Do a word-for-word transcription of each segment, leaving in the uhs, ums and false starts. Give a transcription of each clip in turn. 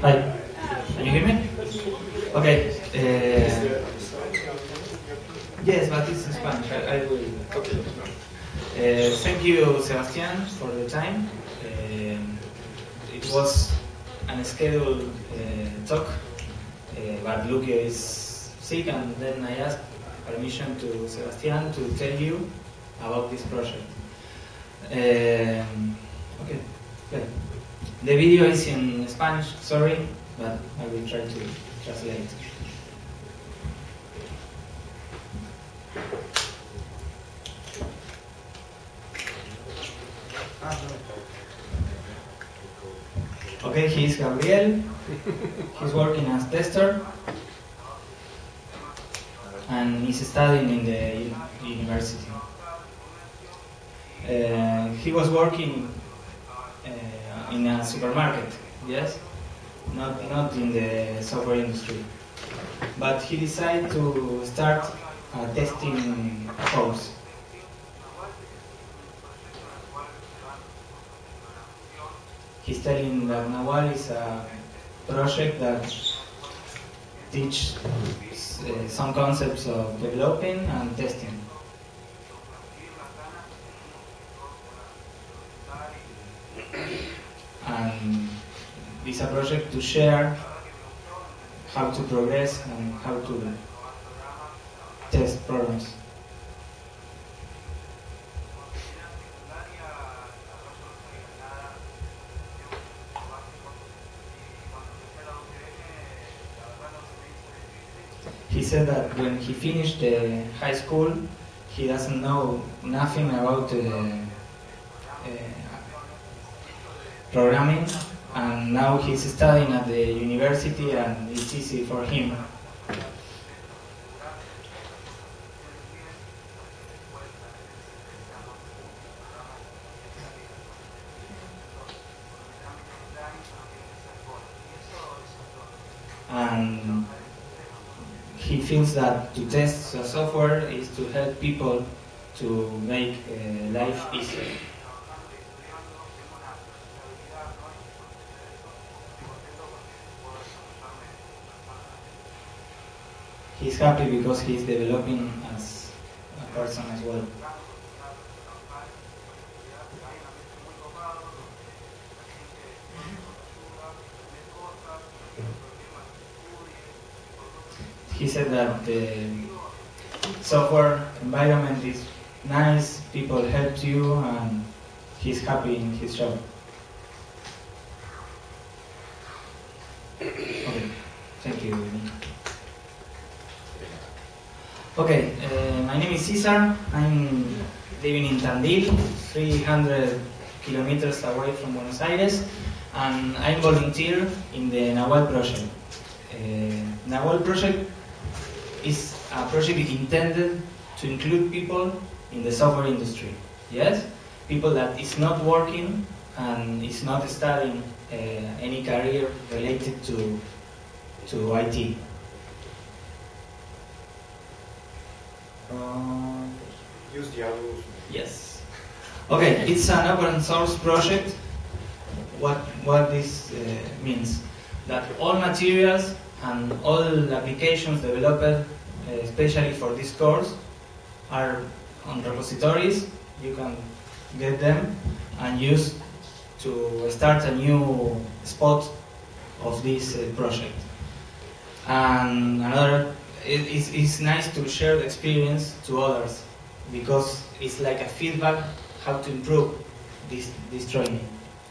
Hi, can you hear me? Okay. Uh, yes, but it's in Spanish. I, I will. Okay. Uh, thank you, Sebastian, for the time. Um it was an scheduled uh, talk, uh, but Lucio is sick, and then I asked permission to Sebastian to tell you about this project. Um, okay. Okay. The video is in Spanish, sorry, but I will try to translate. Okay, he's Gabriel. He's working as tester and he's studying in the university. Uh, he was working uh, in a supermarket, yes, not not in the software industry, but he decided to start a testing course. He's telling that Nahual is a project that teaches uh, some concepts of developing and testing. And it's a project to share how to progress and how to test programs. He said that when he finished the high school, he doesn't know nothing about uh, uh, programming, and now he's studying at the university and it's easy for him. And he feels that to test the software is to help people to make uh, life easier. He's happy because he's developing as a person as well. He said that the software environment is nice, people help you, and he's happy in his job. Okay, thank you. Okay, uh, my name is Cesar. I'm living in Tandil, three hundred kilometers away from Buenos Aires, and I volunteer in the Nahual project. Uh, Nahual project is a project intended to include people in the software industry. Yes, people that is not working and is not studying uh, any career related to to I T. Uh, Use the arrows. yes. Okay, it's an open source project. What what this uh, means? That all materials and all applications developed, uh, especially for this course, are on repositories. You can get them and use to start a new spot of this uh, project. And another, it, it's, it's nice to share the experience to others because it's like a feedback how to improve this, this training.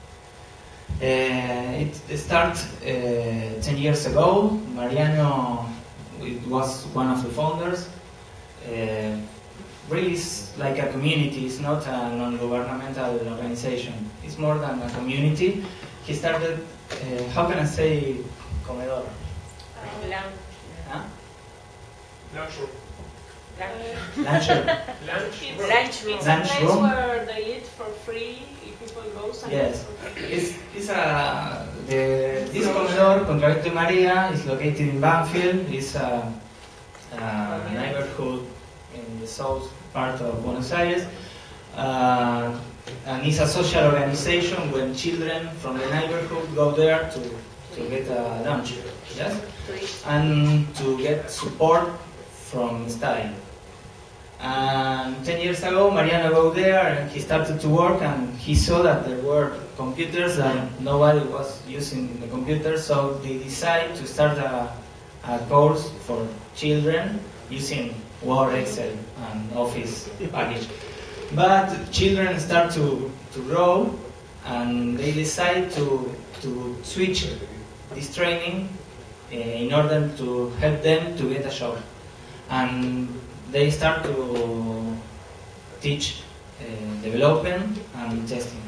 Uh, it started uh, ten years ago. Mariano it was one of the founders. Uh, really, it's like a community. It's not a non-governmental organization. It's more than a community. He started, uh, how can I say, comedor? Uh, lunch. Huh? Lunch room. Lunch room. Lunch room. Lunch means Lunch a place room. where they eat for free. People go and Yes. eat for free. It's, it's a, the, this comedor, Contravento Maria, is located in Banfield. It's a, a neighborhood in the south part of Buenos Aires. Uh, and it's a social organization when children from the neighborhood go there to, to to get a lunch, yes, and to get support from studying. And ten years ago, Mariano go there and he started to work, and he saw that there were computers and nobody was using the computers, so they decided to start a, a course for children using Word, Excel, and Office package. But children start to, to grow, and they decide to, to switch this training uh, in order to help them to get a job. And they start to teach uh, development and testing.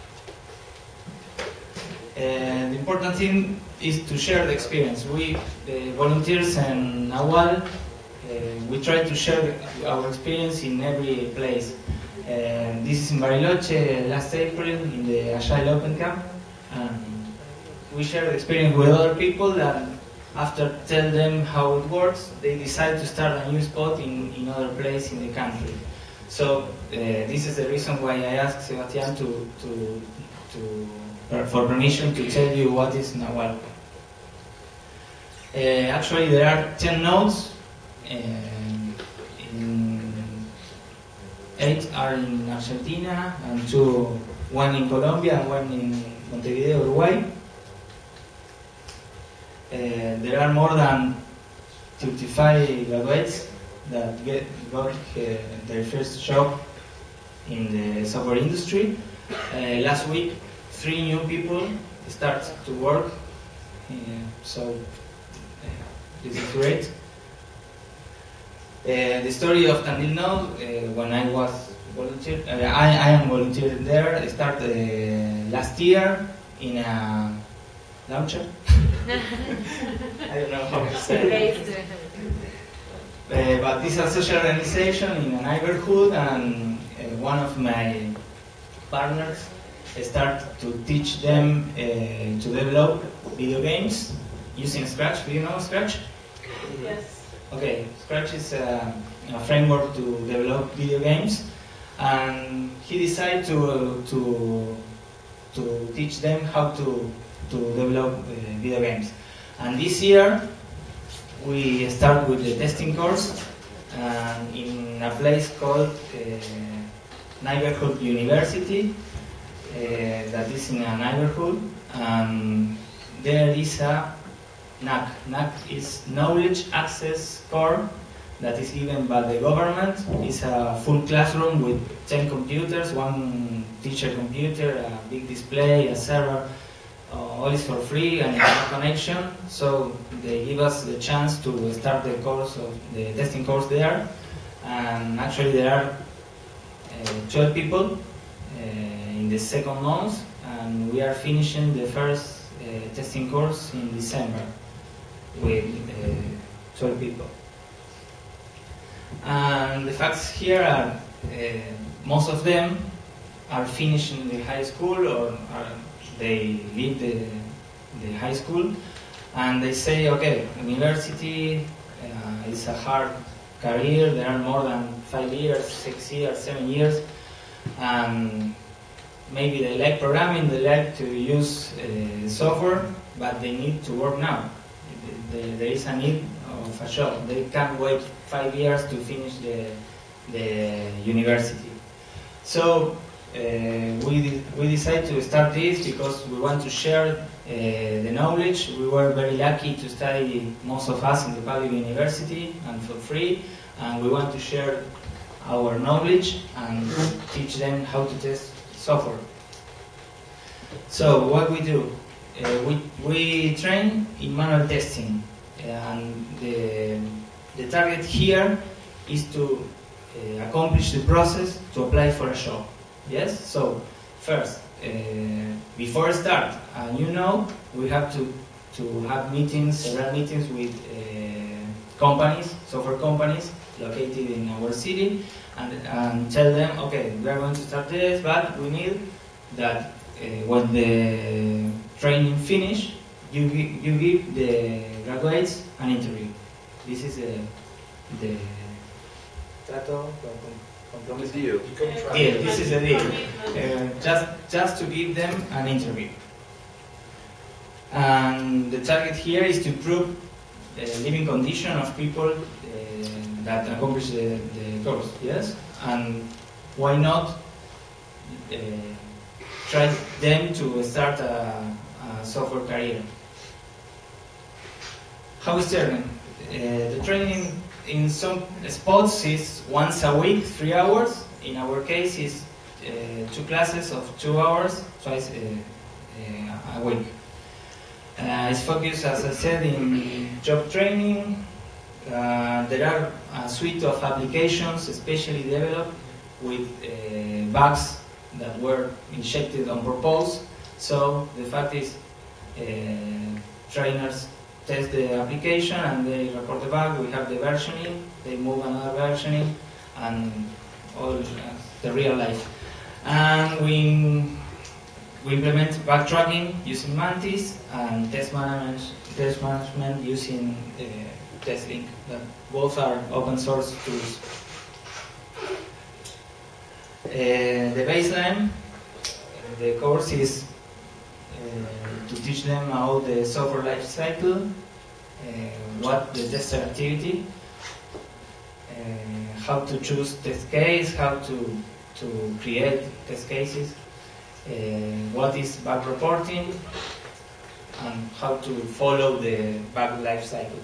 Uh, the important thing is to share the experience. We, the volunteers in Nahual, uh, we try to share our experience in every place. Uh, this is in Bariloche last April in the Agile Open Camp. And we share the experience with other people, and after tell them how it works, they decide to start a new spot in, in other place in the country. So uh, this is the reason why I asked Sebastian to, to, to, for permission to tell you what is Nahual. Uh, actually, there are ten nodes. Uh, in eight are in Argentina, and two, one in Colombia and one in Montevideo, Uruguay. Uh, there are more than thirty-five graduates that get, got uh, their first job in the software industry. Uh, last week, three new people start to work, uh, so uh, this is great. Uh, the story of Tandil Node, uh, when I was volunteer, uh, I, I am volunteering there. I started uh, last year in a launcher. I don't know how to say it. Uh, but this is a social organization in a neighborhood, and uh, one of my partners started to teach them uh, to develop video games using Scratch. Do you know Scratch? Yes. Okay, Scratch is a, a framework to develop video games, and he decided to to to teach them how to to develop uh, video games. And this year we start with the testing course uh, in a place called uh, Neighborhood University, uh, that is in a neighborhood, and there is a N A C. N A C is Knowledge Access Core that is given by the government. It's a full classroom with ten computers, one teacher computer, a big display, a server. Uh, all is for free and no connection, so they give us the chance to start the course of the testing course there. And actually there are uh, twelve people uh, in the second month, and we are finishing the first uh, testing course in December with uh, twelve people. And the facts here are uh, most of them are finishing the high school, or are they leave the, the high school, and they say, okay, university uh, is a hard career. There are more than five years, six years, seven years, and maybe they like programming, they like to use uh, software, but they need to work now. There is a need of a job. They can't wait five years to finish the, the university. So uh, we, we decided to start this because we want to share uh, the knowledge. We were very lucky to study, most of us, in the public university and for free, and we want to share our knowledge and teach them how to test software. So what we do? Uh, we, we train in manual testing, and the, the target here is to uh, accomplish the process to apply for a job. Yes? So first, uh, before start a new node, we have to, to have meetings, several meetings with uh, companies, software companies located in our city, and, and tell them, okay, we are going to start this, but we need that uh, when the training finish, you, you give the graduates an interview. This is the, the trato The deal. deal. This is the deal. Uh, just, just to give them an interview. And the target here is to improve the living condition of people uh, that accomplish the, the course, yes? And why not uh, try them to start a, a software career? How is training? Uh, the training in some spots is once a week, three hours. In our case, is uh, two classes of two hours, twice uh, uh, a week. Uh, it's focused, as I said, in job training. Uh, there are a suite of applications especially developed with uh, bugs that were injected on purpose. So the fact is, uh, trainers test the application and they report the bug. We have the versioning, they move another versioning, and all uh, the real life. And we we implement bug tracking using Mantis and test management test management using uh, TestLink. That both are open source tools. Uh, the baseline, the course is uh, to teach them about the software life cycle, uh, what the tester activity, uh, how to choose test case, how to to create test cases, uh, what is bug reporting, and how to follow the bug life cycle.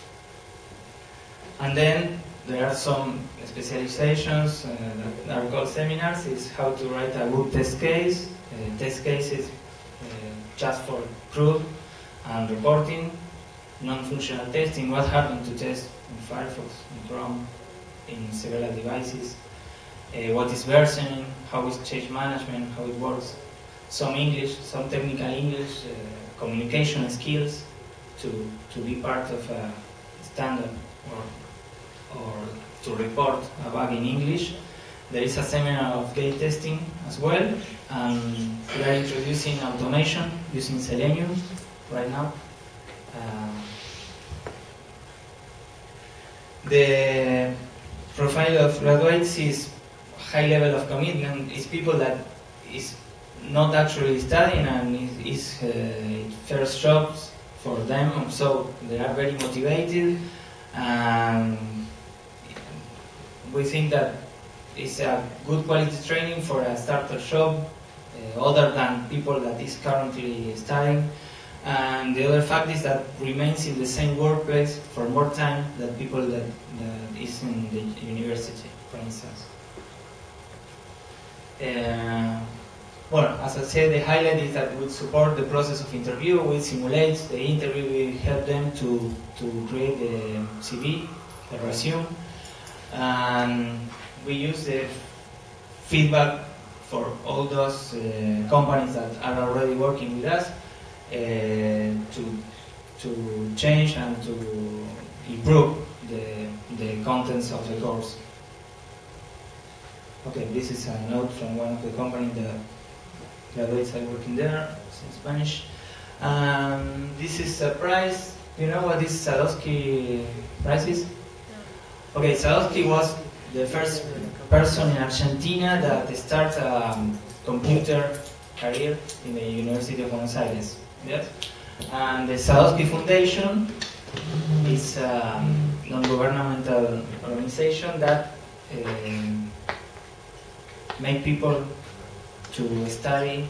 And then there are some specializations uh, that are called seminars. Is how to write a good test case, uh, test cases uh, just for proof and reporting, non-functional testing, what happened to test in Firefox, in Chrome, in several devices, uh, what is versioning, how is change management, how it works, some English, some technical English, uh, communication skills to, to be part of a standard or or to report a bug in English. There is a seminar of gate testing as well, and we are introducing automation using Selenium right now. Uh, the profile of graduates is high level of commitment. It's people that is not actually studying and is, is uh, first jobs for them, so they are very motivated. And we think that it's a good quality training for a starter job, uh, other than people that is currently studying. And the other fact is that remains in the same workplace for more time than people that, that is in the university, for instance. Uh, well, as I said, the highlight is that we support the process of interview. We simulate the interview. We help them to, to create the C V, the resume. And we use the feedback for all those uh, companies that are already working with us uh, to to change and to improve the the contents of the course. Okay, this is a note from one of the companies that graduates are working there. It's in Spanish. Um, this is a prize. You know what this Sadowski prize is? Okay, Sadowski was the first person in Argentina that started a um, computer career in the University of Buenos Aires. Yes? And the Sadowski Foundation is a non-governmental organization that um, make people to study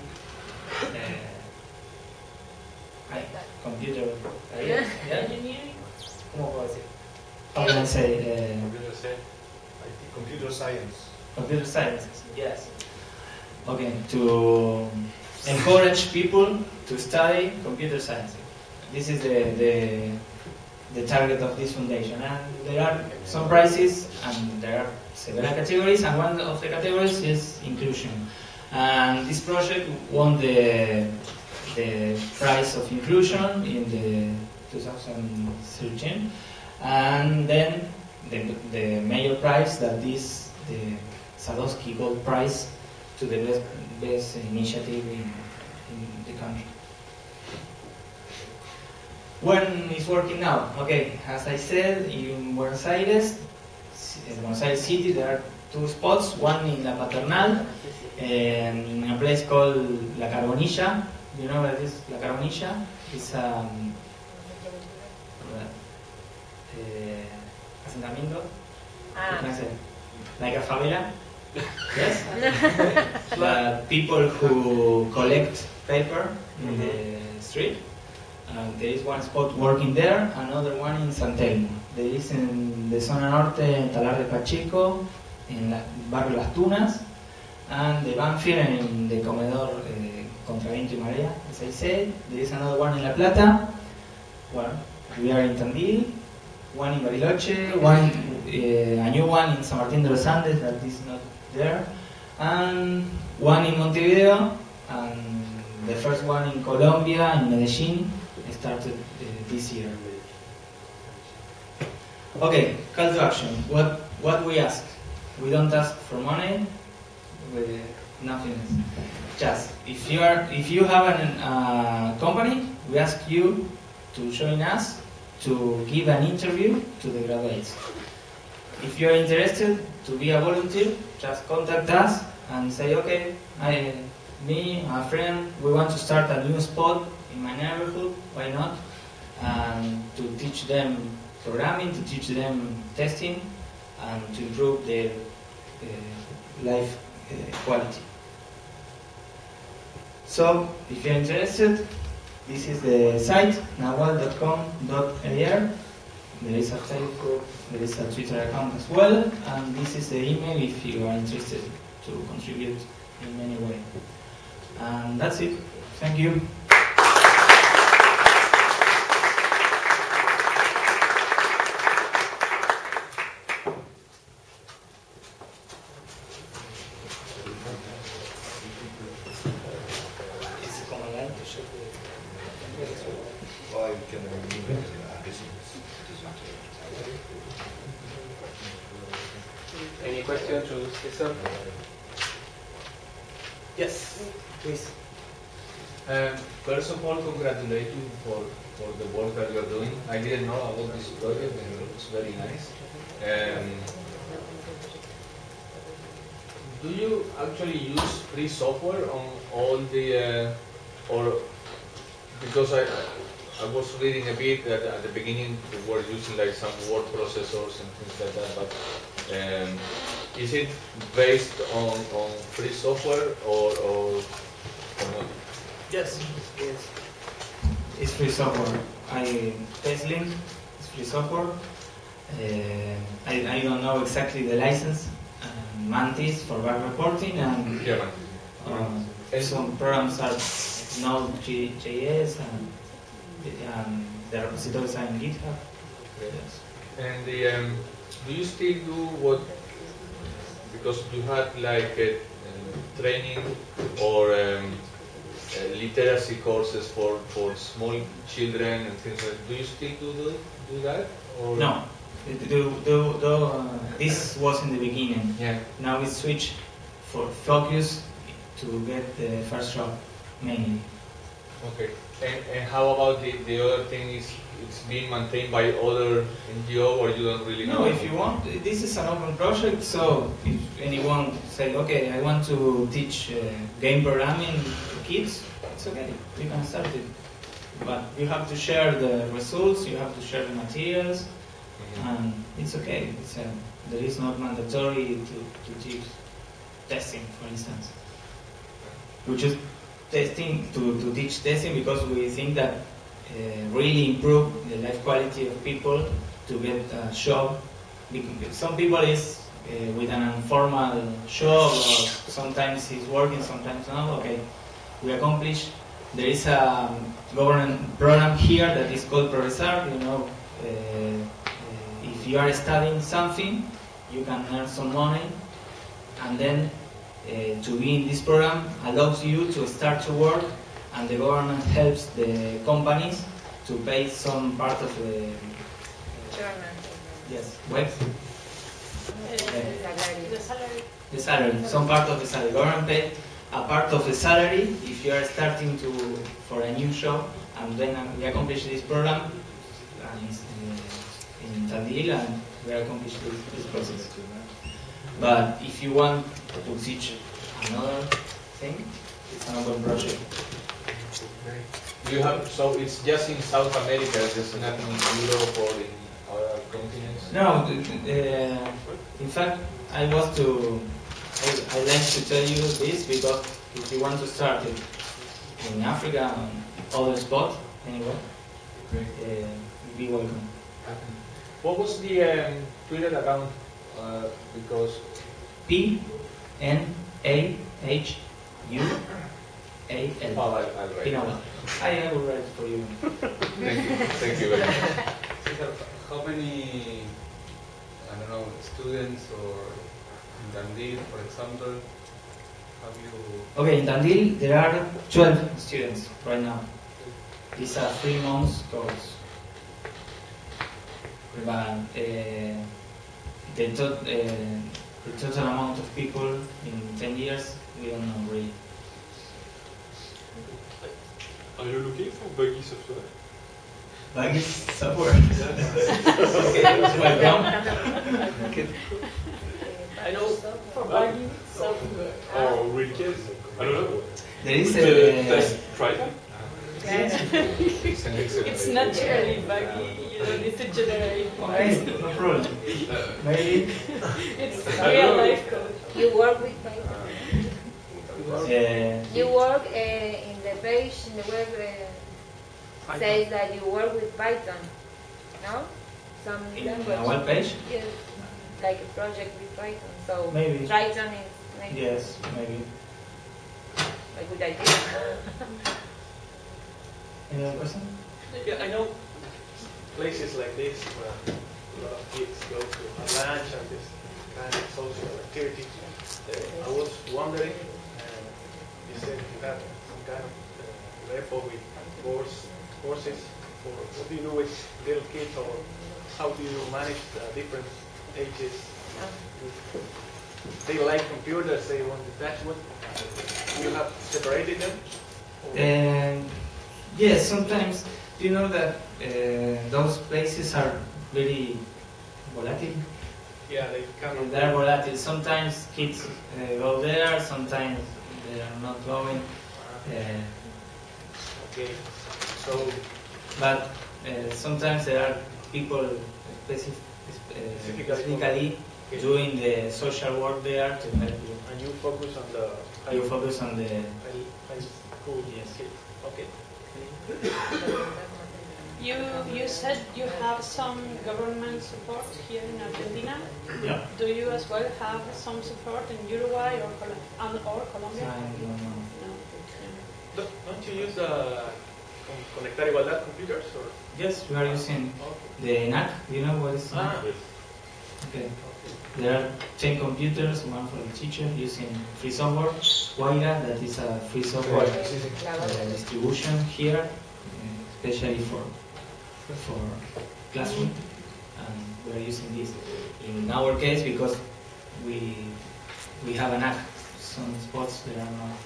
uh, computer career. Yeah? Engineering. ¿Cómo puedo decir? How can I say? Uh, Computer science. I think computer science. Computer science, yes. Okay, to encourage people to study computer science. This is the, the, the target of this foundation. And there are some prizes, and there are several categories, and one of the categories is inclusion. And this project won the, the prize of inclusion in the two thousand thirteen. And then the, the major prize that is the Sadowski Gold Prize to the best, best initiative in, in the country. When it's working now? Okay, as I said, in Buenos Aires, in Buenos Aires City, there are two spots, one in La Paternal, and in a place called La Carbonilla, you know what it is? La Carbonilla is um, uh, asentamiento. What can I say? Like a favela. Yes. But people who collect paper in the street. Uh, there is one spot working there, another one in San Telmo. There is in the zona norte, en Talar de Pacheco, in la, barrio Las Tunas, and the Banfield in the Comedor eh, Contra Viento y Marea, as I said. There is another one in La Plata. Well, we are in Tandil, one in Bariloche, one uh, a new one in San Martín de los Andes that is not there, and one in Montevideo, and the first one in Colombia, in Medellin, started uh, this year. Okay, call to action. What what we ask? We don't ask for money. We, nothing else. Just if you are if you have a uh, company, we ask you to join us to give an interview to the graduates. If you are interested to be a volunteer, just contact us and say, okay, I, me, a friend, we want to start a new spot in my neighborhood, why not? And to teach them programming, to teach them testing, and to improve their uh, life uh, quality. So, if you're interested, this is the site, nahual dot com dot a r. There is a Facebook, there is a Twitter account as well, and this is the email if you are interested to contribute in any way. And that's it. Thank you. Any question to Cesar? Yes, please. Um, first of all, congratulate you for, for the work that you're doing. I didn't know about this project and it looks very nice. Um, do you actually use free software on all the, uh, or because I, I was reading a bit that at the beginning we were using like some word processors and things like that, but um, is it based on, on free software or, or, or not? Yes, yes. It's free software. I TestLink is free software. Uh, I, I don't know exactly the license. Um, Mantis for bug reporting and Yeah, Mantis. um, some programs are Node.js and, and the repositories are in GitHub. Yes. And the, um, do you still do what, because you had like a, uh, training or um, uh, literacy courses for, for small children and things like that, do you still do, do, do that? Or? No, do, do, do, uh, this was in the beginning. Yeah. Now we switch for focus to get the first job mainly. Okay. And, and how about the, the other thing is it's being maintained by other N G O or you don't really know? No, if you want, this is an open project, so if anyone say, okay, I want to teach uh, game programming to kids, it's okay, you can start it. But you have to share the results, you have to share the materials, mm-hmm. and it's okay. It's a, there is not mandatory to, to teach testing, for instance. We just testing to, to teach testing because we think that uh, really improve the life quality of people to get a job. Some people is uh, with an informal job or sometimes he's working, sometimes not. Okay, we accomplish. There is a government program here that is called Progresar. You know, uh, uh, if you are studying something, you can earn some money, and then Uh, to be in this program allows you to start to work, and the government helps the companies to pay some part of the German. yes web The salary. the salary, some part of the salary. Government pay a part of the salary if you are starting to for a new job, and then we accomplish this program and it's in, in Tandil, and we accomplish this, this process. But if you want to teach another thing, it's an open project. Do you have, so it's just in South America, there's nothing in Europe or in other continents? No, uh, in fact, I was to, I, I like to tell you this because if you want to start it in Africa and other spots, anyway, uh, be welcome. What was the um, Twitter account? Uh, because P N A H U A L. oh, I'll, I'll write. Pinawal. I will write for you. Thank you, thank you very much. How many, I don't know, students or in Dundee, for example, have you? Okay, in Tandil there are twelve students right now. It's a three months course. But uh, the, to uh, the total amount of people in ten years, we don't know really. Are you looking for buggy software? Buggy software. Okay, welcome. Okay. I know For buggy software. Or real case? I don't know. There is To a test Triton? It's an excellent It's idea. naturally buggy. You don't need to generate okay, code. no problem. Maybe It's real life code. You work with Python. uh, You work uh, in the page in the web uh, says that you work with Python. No? Some in language. a web page. Yes, like a project with Python. So Maybe. Python is maybe Yes, maybe. a good idea. Any other question? Yeah, I know places like this where a lot of kids go to a lunch and this kind of social activity. Uh, I was wondering, uh, you said you have some kind of uh, repo with course, courses for what do you do with little kids or how do you manage the different ages? They like computers, they want to touch one. You have separated them? Or- And yes, sometimes you know that uh, those places are very volatile. Yeah, they kind of. They're volatile. Sometimes kids uh, go there, sometimes they are not going. Uh, Okay, so but uh, sometimes there are people specific, uh, specifically okay. doing the social work there to help you. And you focus on the high, You focus on the high, high school Yes. kids. Okay. You you said you have some government support here in Argentina. yeah. Do you as well have some support in Uruguay or Col and or Colombia? I don't know. No. Don't don't you use the con- Conectar Igualdad computers or? Yes, we are using Okay. the N A C. Do you know what is N A Ah, C? Okay. There are ten computers, one for the teacher, using free software. Guaira, that is a free software uh, distribution here, uh, especially for for classroom, and we are using this. In our case, because we we have an app. Some spots there are not.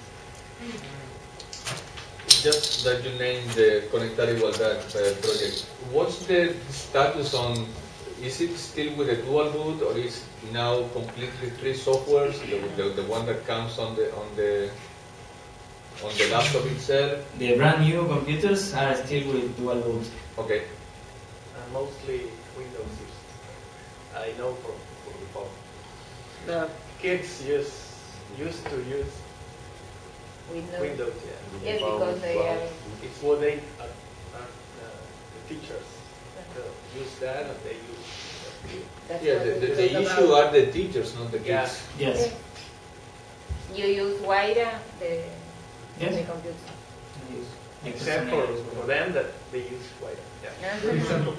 Just that you named the Conectar Igualdad uh, project. What's the status on? Is it still with a dual boot, or is it now completely free software, the, the, the one that comes on the on the on the laptop itself? The brand new computers are still with dual boot. Okay. and mostly Windows used. I know from from the phone. The kids use used to use Windows. Windows. Yeah. Yes, because they are. It's what they uh, uh, the teachers uh, use that and they use. That's Yeah, what the, we the, talk the about. issue are the teachers, not the Yeah. kids. Yes. You use Guaira, the, Yes. the computer. Except for, for them that they use White. Yeah. No?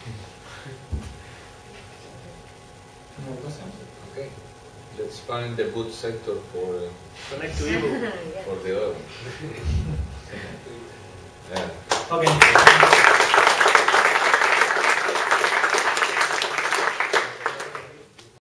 More questions? Okay. Let's find the boot sector for uh, Connect to Evo. Yeah. for the other. Yeah. Okay.